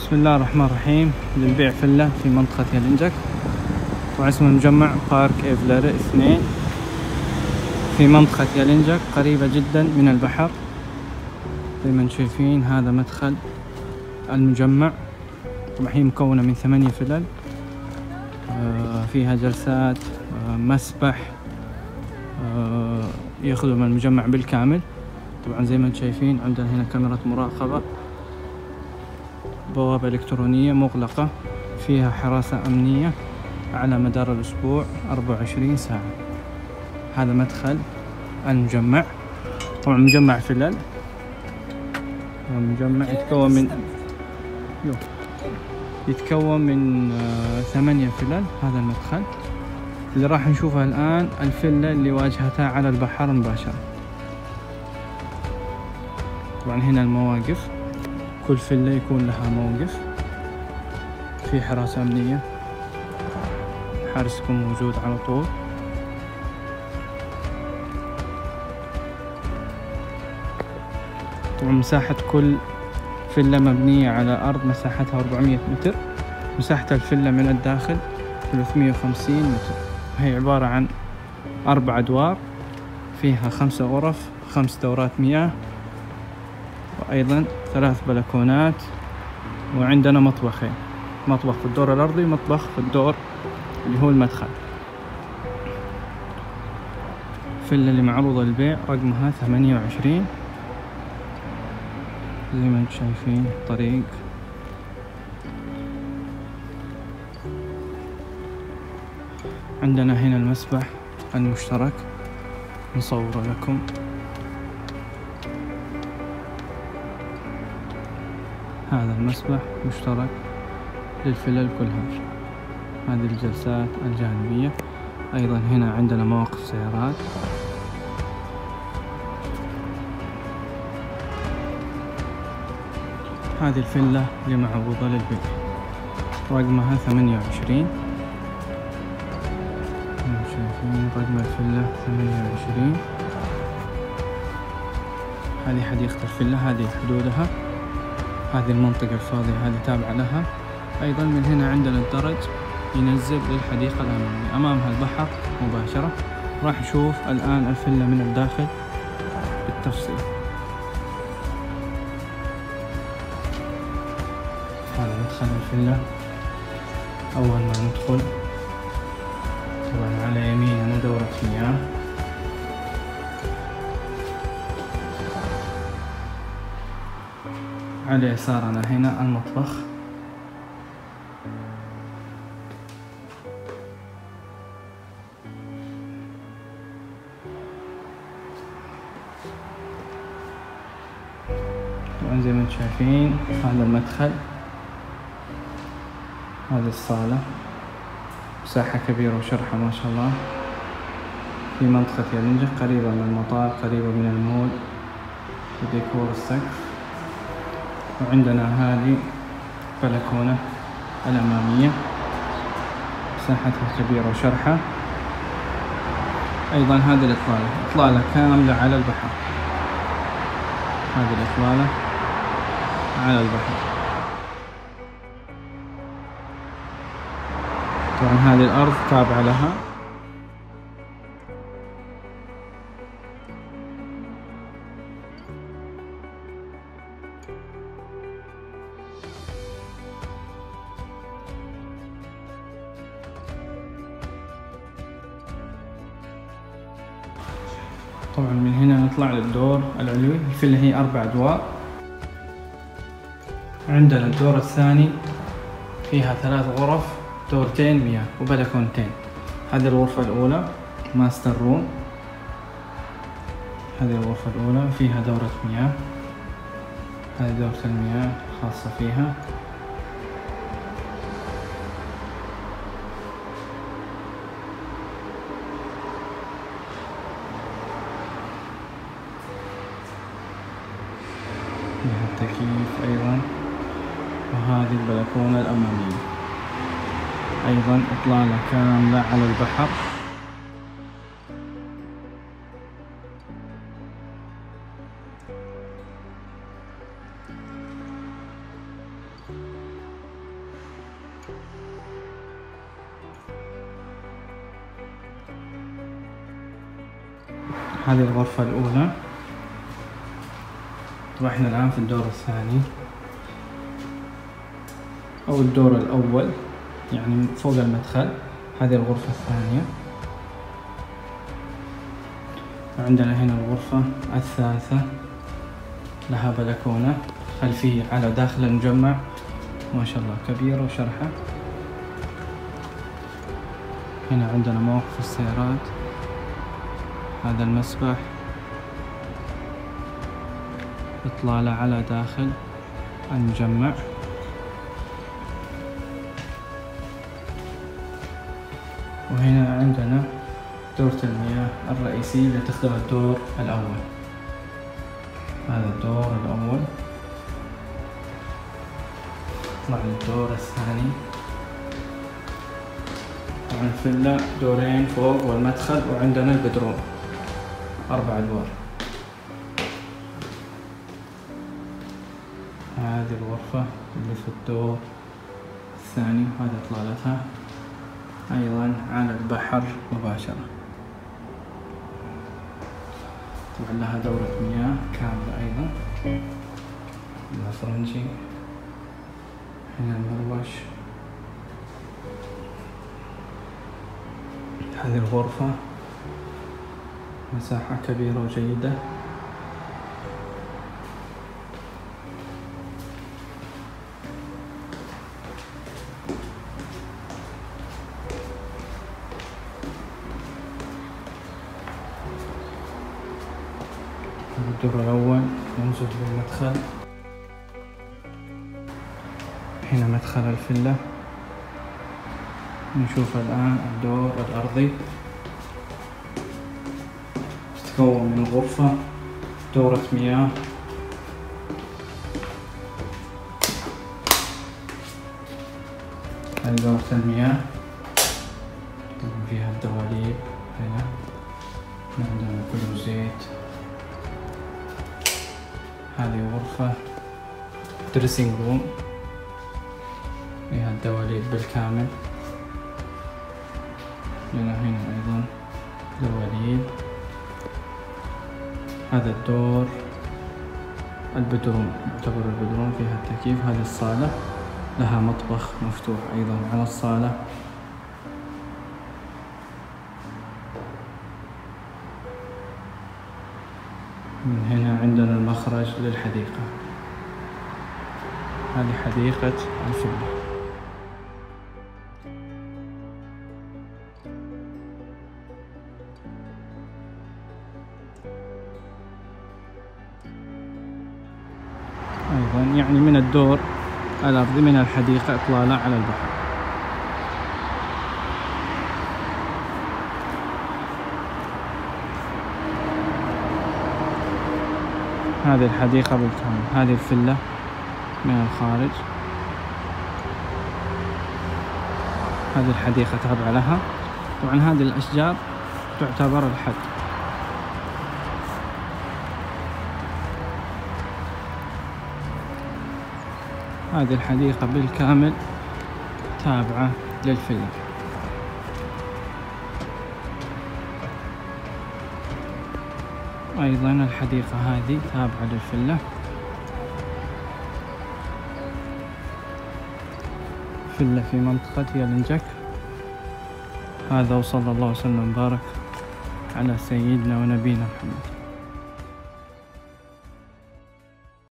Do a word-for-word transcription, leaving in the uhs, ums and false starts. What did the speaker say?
بسم الله الرحمن الرحيم. للبيع فيلا في منطقة يلنجك، واسم المجمع بارك إيفلر اثنين في منطقة يلنجك قريبة جدا من البحر. زي ما انتم شايفين هذا مدخل المجمع. طبعا هي مكونة من ثمانية فلل، فيها جلسات، مسبح، يخدم المجمع بالكامل. طبعا زي ما انتم شايفين عندنا هنا كاميرا مراقبة، بوابة إلكترونية مغلقة، فيها حراسة أمنية على مدار الأسبوع أربعة وعشرين ساعة. هذا مدخل المجمع. طبعا مجمع فلل، المجمع يتكون من يتكون من ثمانية فلل. هذا المدخل اللي راح نشوفها الآن، الفلة اللي واجهتها على البحر مباشرة. طبعا هنا المواقف، كل فيلا يكون لها موقف، في حراسة أمنية، حارس يكون موجود على طول. طبعا مساحة كل فيلا مبنية على أرض مساحتها أربعمية متر، مساحة الفيلا من الداخل ثلاثمية وخمسين متر. هي عبارة عن أربع أدوار، فيها خمسة غرف، خمس دورات مياه، وأيضا ثلاث بلكونات، وعندنا مطبخين، مطبخ في الدور الأرضي ومطبخ في الدور اللي هو المدخل. الفيلا اللي معروضة للبيع رقمها ثمانية وعشرين. زي ما انتم شايفين الطريق، عندنا هنا المسبح المشترك نصوره لكم. هذا المسبح مشترك للفلل كلها. هذه الجلسات الجانبية. أيضا هنا عندنا مواقف سيارات. هذه الفلة اللي معروضة للبيع رقمها ثمانية وعشرين. شايفين رقم الفلة ثمانية وعشرين. هذه حديقة الفلة، هذه حدودها، هذه المنطقة الفاضية هذه تابعة لها. أيضا من هنا عندنا الدرج ينزل للحديقة الأمامية، أمامها البحر مباشرة. راح نشوف الآن الفلة من الداخل بالتفصيل. هذا مدخل الفلة. أول ما ندخل طبعا على يميننا دورة مياه، على يسارنا هنا المطبخ. طبعا زي ما انتم شايفين هذا المدخل، هذه الصالة، مساحة كبيرة وشرحة ما شاء الله، في منطقة يلنجك قريبة من المطار، قريبة من المول، وديكور السقف. وعندنا هذه بلكونة الأمامية، مساحتها كبيرة وشرحة. أيضا هذه الإطلالة، إطلالة كاملة على البحر. هذه الإطلالة على البحر. طبعا هذه الأرض تابعة لها. طبعا من هنا نطلع للدور العلوي. الفيلا هي أربع أدوار. عندنا الدور الثاني فيها ثلاث غرف، دورتين مياه وبلكونتين. هذه الغرفة الأولى ماستر روم. هذه الغرفة الأولى فيها دورة مياه. هذه دورة المياه خاصة فيها. فيها التكييف أيضا. وهذه البلكونة الأمامية أيضا إطلالة كاملة على البحر. هذه الغرفة الأولى. طبعا احنا الآن في الدور الثاني أو الدور الأول، يعني فوق المدخل. هذه الغرفة الثانية. وعندنا هنا الغرفة الثالثة، لها بلكونة خلفية على داخل المجمع، ما شاء الله كبيرة وشرحة. هنا عندنا مواقف السيارات، هذا المسبح، إطلالة على داخل المجمع. وهنا عندنا دورة المياه الرئيسية اللي تخدم الدور الأول. هذا الدور الأول. نطلع للدور الثاني. طبعا الفيلا دورين فوق والمدخل، وعندنا البدروم أربع أدوار. هذه الغرفة اللي في الدور الثاني، وهذا إطلالتها أيضا على البحر مباشرة. طبعا لها دورة مياه كاملة أيضا، الأفرنجي. هنا المروش. هذه الغرفة مساحة كبيرة وجيدة. الدور الأول ينزل بالمدخل. هنا مدخل الفيلا. نشوف الآن الدور الأرضي. تتكون من الغرفة، دورة مياه، هذه دورة المياه فيها الدواليب. هنا عندنا كلوزيت. هذه غرفة دريسنج روم، فيها الدواليب بالكامل. لنا هنا أيضا دواليب. هذا الدور البدروم، يعتبر البدروم، فيها التكييف. هذه الصالة لها مطبخ مفتوح أيضا على الصالة. من هنا عندنا المخرج للحديقة. هذه حديقة الفيلا. أيضا يعني من الدور الأرضي من الحديقة إطلالة على البحر. هذه الحديقة بالكامل. هذه الفيلا من الخارج. هذه الحديقة تابعة لها. طبعا هذه الأشجار تعتبر الحد. هذه الحديقة بالكامل تابعة للفيلا. أيضا الحديقة هذه تابعة للفيلا. فيلا في منطقة يلنجك. هذا وصلى الله وسلم وبارك على سيدنا ونبينا محمد.